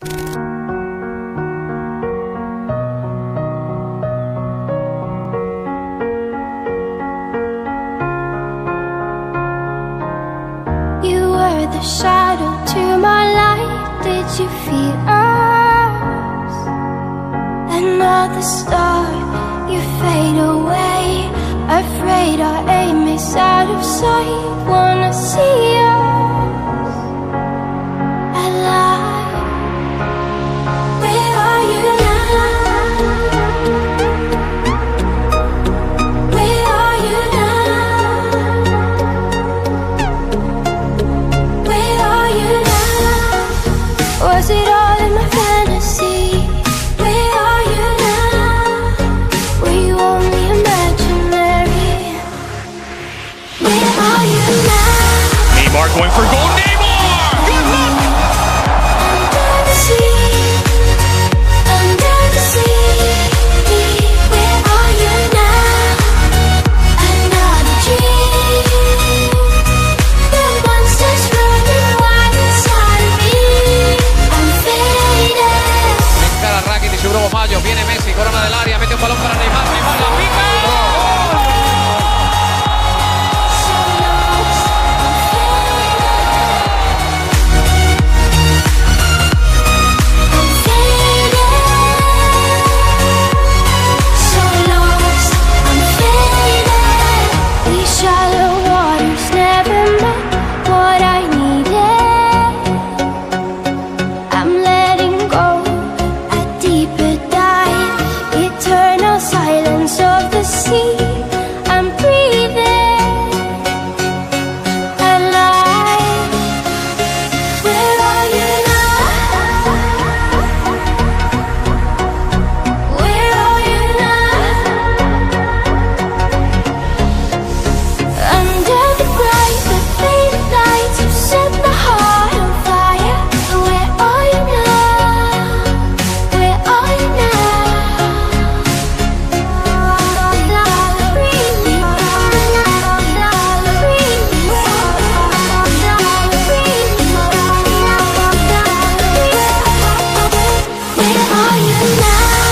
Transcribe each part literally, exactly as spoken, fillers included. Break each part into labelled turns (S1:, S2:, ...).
S1: You were the shadow to my light. Did you feel us? Another star, you fade away. Afraid our aim is out of sight. Wanna see us alive. Where are you now? Where are you now? Where are you now? Was it all in my fantasy? Where are you now? Were you only imaginary? Where are you now?
S2: Neymar going for goal. Neymar! Good luck!
S1: Under the sea, under the sea. Where are you now? Another dream. The monsters running wild inside of me. I'm faded.
S3: Encara Rakitic, Bruno Maggio, viene Messi, corona dell'aria, mete un balón para Neymar, Neymar la pica.
S1: Shallow waters never met what I needed. I'm letting go, a deeper dive, eternal silence of the sea. I'm breathing alive. Where are you now? Where are you now? Under the bright, the faded lights, you set my heart on fire. Where are you now? Where are you now? Breathe me, breathe me, where are you now?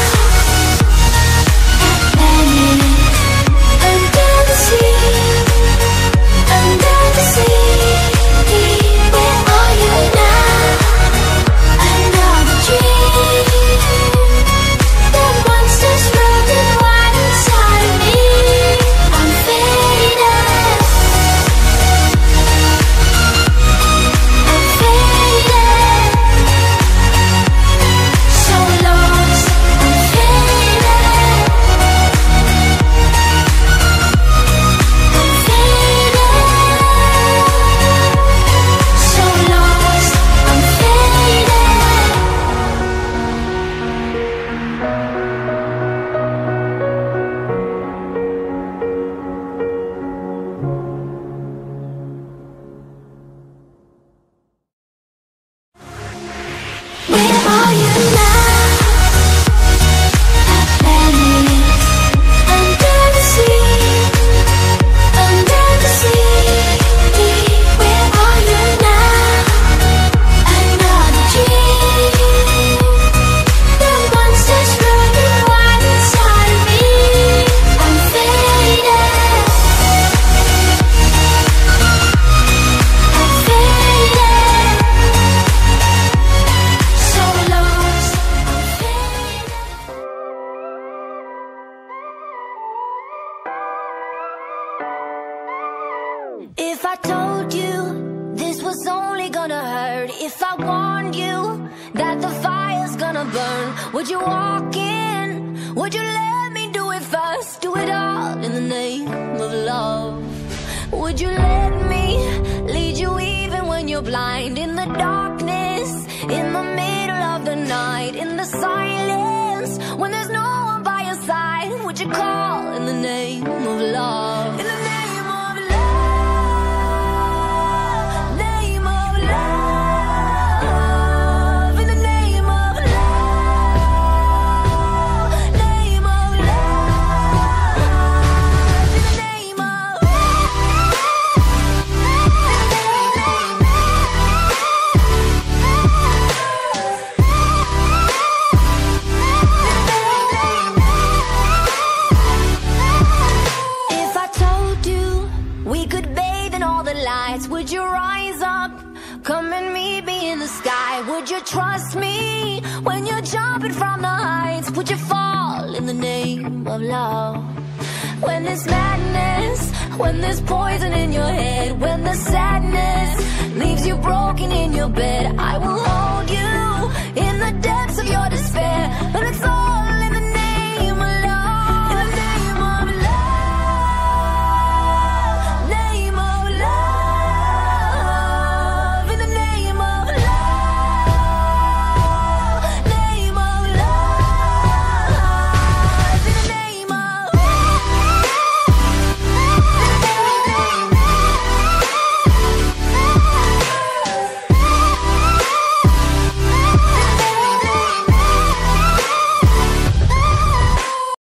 S1: Under the sea. Under the sea, where are you now? Another dream. The monsters running wild inside of me. I'm faded. I'm faded. So lost. I'm faded. I'm faded. So lost, I'm faded. Where are you now? Atlantis, under the sea, under the sea. Where are you now? Another dream. The monsters running wild inside of me. I'm faded. I'm faded. So lost, I'm faded. If I told you this was only gonna hurt, if I warned you that the fire's gonna burn, would you walk in? Would you let me do it first? Do it all in the name of love. Would you let me lead you even when you're blind? In the darkness, in the middle of the night, in the silence, when there's no one by your side, would you call in the name of love? In the name of love, name of love, in the name of love, name of love, in the name of trust me when you're jumping from the heights? Would you fall in the name of love? When there's madness, when there's poison in your head, when the sadness leaves you broken in your bed, I will hold you in the depths of your despair.